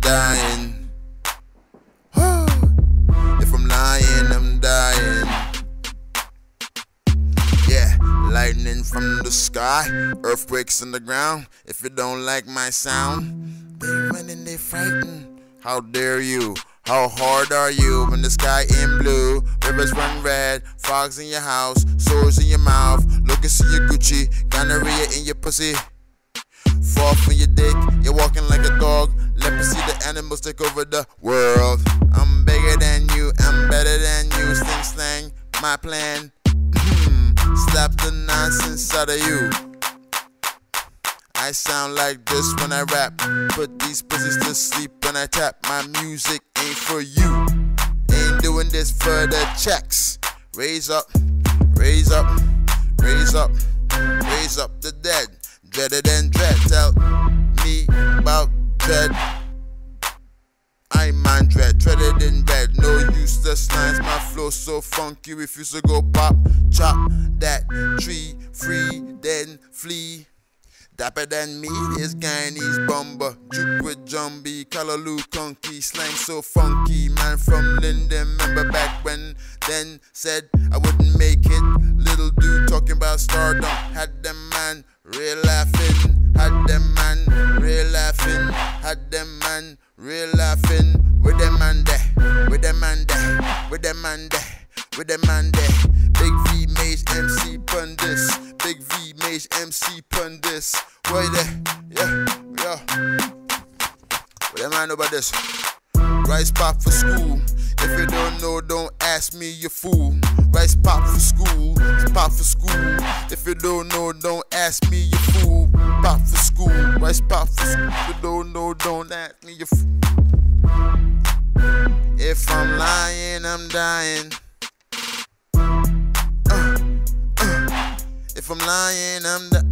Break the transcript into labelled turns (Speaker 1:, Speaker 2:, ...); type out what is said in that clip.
Speaker 1: dying. If I'm lying, I'm dying. Yeah, lightning from the sky, earthquakes in the ground. If you don't like my sound, they run and they frighten. How dare you? How hard are you when the sky in blue? Rivers run red, frogs in your house, sores in your mouth. Look and see your Gucci, gonorrhea in your pussy. Fall from your dick, you're walking like a dog. Let me see the animals take over the world. I'm bigger than you, I'm better than you. Sling slang, my plan. Slap the nonsense out of you. I sound like this when I rap. Put these pussies to sleep when I tap. My music ain't for you. Ain't doing this for the checks. Raise up, raise up, raise up, raise up the dead. Dreader than dread. Tell me about dread. I'm on dread, dreaded in bed. No useless lines, my flow so funky. Refuse to go pop, chop that tree free, then flee. Dapper than me, this Guyanese bumper. Juke with Jumbie, Callaloo Conky. Slang so funky, man from Linden. Remember back when then said I wouldn't make it. Little dude talking about stardom. Had them man real laughing. Had them man real laughing. Had them man real laughing. With them man there, with them man there, with them man there, with them man there. Big V Mage MC Pundis. Big V Mage MC Pundis. Why there? Yeah. What them man know about this? Rice pop for school. If you don't know, don't ask me, you fool. Rice pop for school. Pop for school. If you don't know, don't ask me, you fool. Pop for school. Rice pop for school. If you don't know, don't ask me, you fool. If I'm lying, I'm dying. If I'm lying, I'm dying.